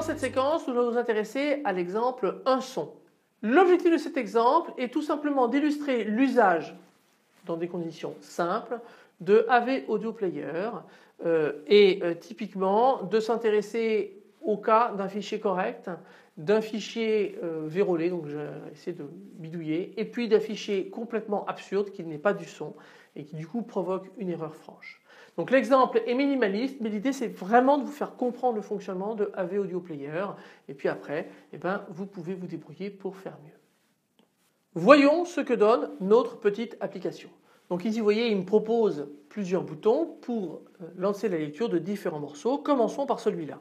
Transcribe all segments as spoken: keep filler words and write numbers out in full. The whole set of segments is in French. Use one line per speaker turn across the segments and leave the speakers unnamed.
cette séquence, nous allons nous intéresser à l'exemple un son. L'objectif de cet exemple est tout simplement d'illustrer l'usage dans des conditions simples de A V Audio Player euh, et euh, typiquement de s'intéresser au cas d'un fichier correct, d'un fichier euh, vérolé, donc je vais essayer de bidouiller, et puis d'un fichier complètement absurde qui n'est pas du son et qui du coup provoque une erreur franche. Donc l'exemple est minimaliste, mais l'idée c'est vraiment de vous faire comprendre le fonctionnement de A V Audio Player et puis après eh ben, vous pouvez vous débrouiller pour faire mieux. Voyons ce que donne notre petite application. Donc ici vous voyez il me propose plusieurs boutons pour lancer la lecture de différents morceaux. Commençons par celui-là.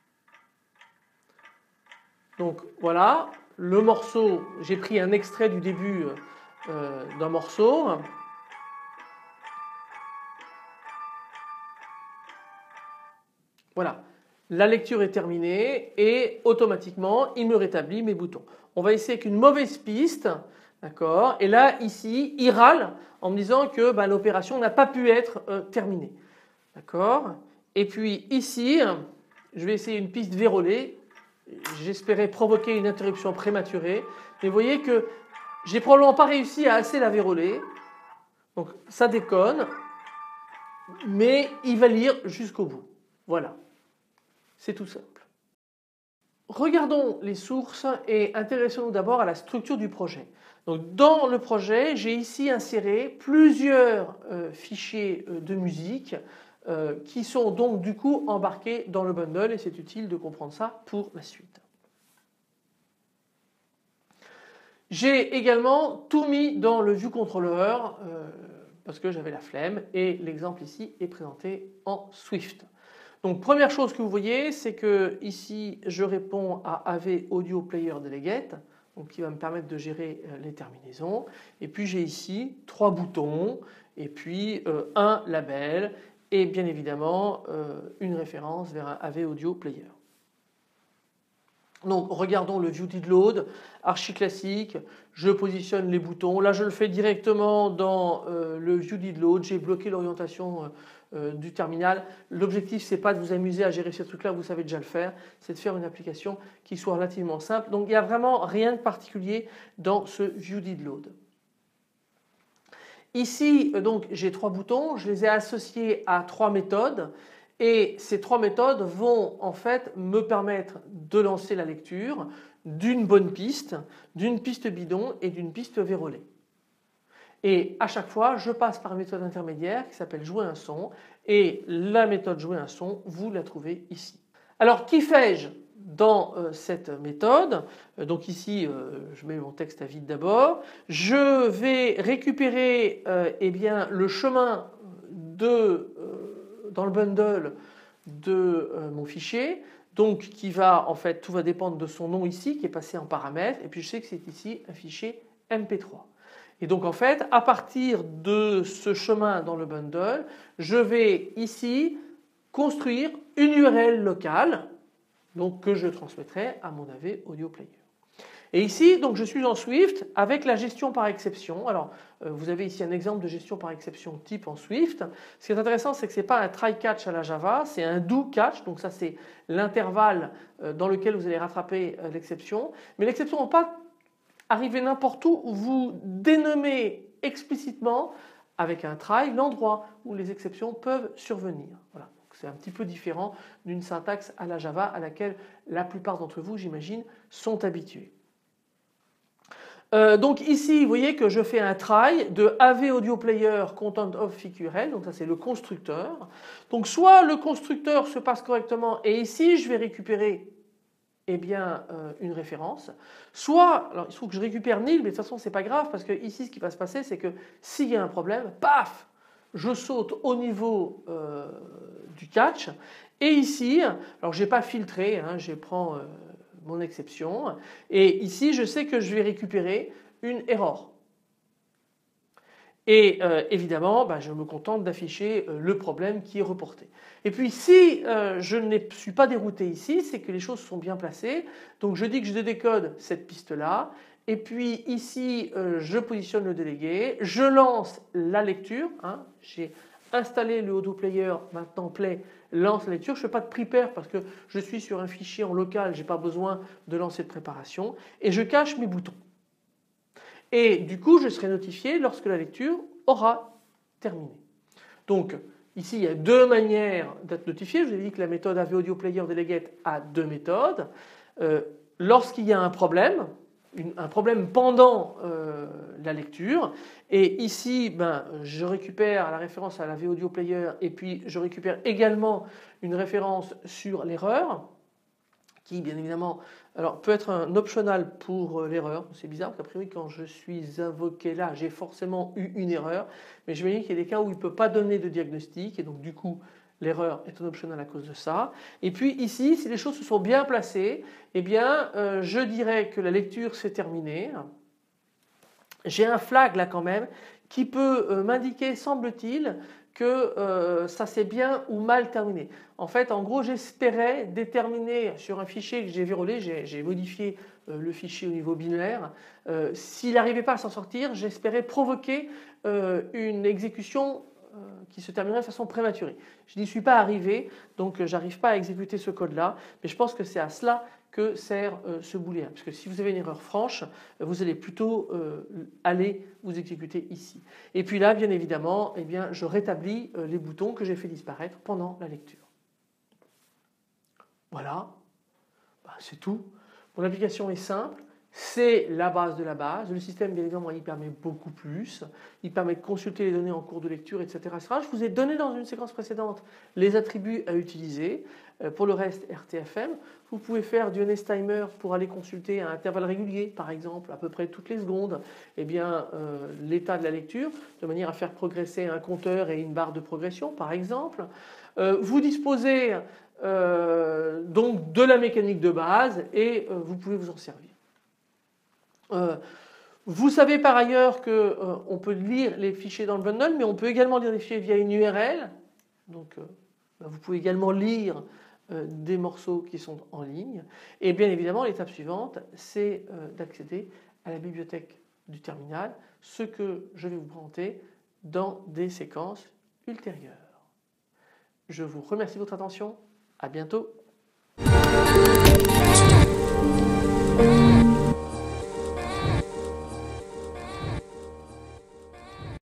Donc voilà, le morceau, j'ai pris un extrait du début euh, d'un morceau. Voilà, la lecture est terminée et automatiquement il me rétablit mes boutons. On va essayer avec une mauvaise piste, d'accord, et là ici il râle en me disant que bah, l'opération n'a pas pu être euh, terminée. D'accord. Et puis ici, je vais essayer une piste vérolée. J'espérais provoquer une interruption prématurée. Mais vous voyez que j'ai probablement pas réussi à assez la véroler. Donc ça déconne. Mais il va lire jusqu'au bout. Voilà. C'est tout simple. Regardons les sources et intéressons-nous d'abord à la structure du projet. Donc dans le projet, j'ai ici inséré plusieurs euh, fichiers euh, de musique euh, qui sont donc du coup embarqués dans le bundle et c'est utile de comprendre ça pour la suite. J'ai également tout mis dans le ViewController euh, parce que j'avais la flemme et l'exemple ici est présenté en Swift. Donc première chose que vous voyez, c'est que ici je réponds à A V Audio Player Delegate, donc qui va me permettre de gérer les terminaisons. Et puis j'ai ici trois boutons et puis euh, un label et bien évidemment euh, une référence vers un A V Audio Player. Donc regardons le ViewDidLoad, archi classique, je positionne les boutons. Là je le fais directement dans euh, le ViewDidLoad, j'ai bloqué l'orientation euh, euh, du terminal. L'objectif c'est pas de vous amuser à gérer ces trucs là, vous savez déjà le faire, c'est de faire une application qui soit relativement simple. Donc il n'y a vraiment rien de particulier dans ce ViewDidLoad. Ici donc j'ai trois boutons, je les ai associés à trois méthodes. Et ces trois méthodes vont en fait me permettre de lancer la lecture d'une bonne piste, d'une piste bidon et d'une piste vérolée. Et à chaque fois, je passe par une méthode intermédiaire qui s'appelle jouer un son et la méthode jouer un son, vous la trouvez ici. Alors qui fais-je dans cette méthode? Donc ici, je mets mon texte à vide d'abord. Je vais récupérer eh bien, le chemin de dans le bundle de euh, mon fichier, donc qui va en fait, tout va dépendre de son nom ici qui est passé en paramètre et puis je sais que c'est ici un fichier M P trois. Et donc en fait à partir de ce chemin dans le bundle, je vais ici construire une U R L locale donc que je transmettrai à mon A V Audio Player. Et ici, donc, je suis en Swift avec la gestion par exception. Alors, euh, vous avez ici un exemple de gestion par exception type en Swift. Ce qui est intéressant, c'est que ce n'est pas un try catch à la Java, c'est un do catch. Donc ça, c'est l'intervalle euh, dans lequel vous allez rattraper euh, l'exception. Mais l'exception ne va pas arriver n'importe où. Vous dénommez explicitement avec un try l'endroit où les exceptions peuvent survenir. Voilà. C'est un petit peu différent d'une syntaxe à la Java à laquelle la plupart d'entre vous, j'imagine, sont habitués. Euh, donc ici, vous voyez que je fais un try de A V Audio Player Content of Figurel, donc ça c'est le constructeur. Donc soit le constructeur se passe correctement et ici je vais récupérer eh bien, euh, une référence, soit, alors il faut que je récupère nil, mais de toute façon c'est pas grave parce que ici ce qui va se passer c'est que s'il y a un problème, paf, je saute au niveau euh, du catch et ici, alors j'ai pas filtré, hein, je prends euh, mon exception et ici je sais que je vais récupérer une erreur. Et euh, évidemment, bah, je me contente d'afficher euh, le problème qui est reporté. Et puis si euh, je ne suis pas dérouté ici, c'est que les choses sont bien placées. Donc je dis que je décode cette piste-là. Et puis ici, euh, je positionne le délégué. Je lance la lecture. Hein, j'ai installer le audio player, maintenant play, lance la lecture. Je ne fais pas de prepare parce que je suis sur un fichier en local, je n'ai pas besoin de lancer de préparation et je cache mes boutons. Et du coup je serai notifié lorsque la lecture aura terminé. Donc ici il y a deux manières d'être notifié. Je vous ai dit que la méthode A V Audio Player Delegate a deux méthodes. Euh, lorsqu'il y a un problème, une, un problème pendant euh, la lecture, et ici ben, je récupère la référence à la A V Audio Player et puis je récupère également une référence sur l'erreur qui bien évidemment alors, peut être un optional pour l'erreur. C'est bizarre parce qu'a priori quand je suis invoqué là j'ai forcément eu une erreur, mais je me dis qu'il y a des cas où il ne peut pas donner de diagnostic et donc du coup l'erreur est un optional à cause de ça. Et puis ici si les choses se sont bien placées, eh bien euh, je dirais que la lecture s'est terminée. J'ai un flag là quand même qui peut euh, m'indiquer semble-t-il que euh, ça s'est bien ou mal terminé. En fait, en gros, j'espérais déterminer sur un fichier que j'ai vérolé, j'ai modifié euh, le fichier au niveau binaire. Euh, S'il n'arrivait pas à s'en sortir, j'espérais provoquer euh, une exécution euh, qui se terminerait de façon prématurée. Je n'y suis pas arrivé, donc euh, j'arrive pas à exécuter ce code-là, mais je pense que c'est à cela que sert euh, ce booléen. Parce que si vous avez une erreur franche, vous allez plutôt euh, aller vous exécuter ici. Et puis là, bien évidemment, eh bien, je rétablis euh, les boutons que j'ai fait disparaître pendant la lecture. Voilà, ben, c'est tout. Mon application est simple. C'est la base de la base. Le système, bien évidemment, il permet beaucoup plus. Il permet de consulter les données en cours de lecture, et cetera et cetera. Je vous ai donné dans une séquence précédente les attributs à utiliser. Pour le reste, R T F M. Vous pouvez faire du Honest Timer pour aller consulter à intervalles réguliers, par exemple, à peu près toutes les secondes, eh bien, euh, l'état de la lecture, de manière à faire progresser un compteur et une barre de progression, par exemple. Euh, vous disposez euh, donc de la mécanique de base et euh, vous pouvez vous en servir. Euh, vous savez par ailleurs qu'on euh, peut lire les fichiers dans le bundle, mais on peut également lire les fichiers via une U R L. Donc, euh, vous pouvez également lire euh, des morceaux qui sont en ligne. Et bien évidemment, l'étape suivante, c'est euh, d'accéder à la bibliothèque du terminal, ce que je vais vous présenter dans des séquences ultérieures. Je vous remercie de votre attention. À bientôt.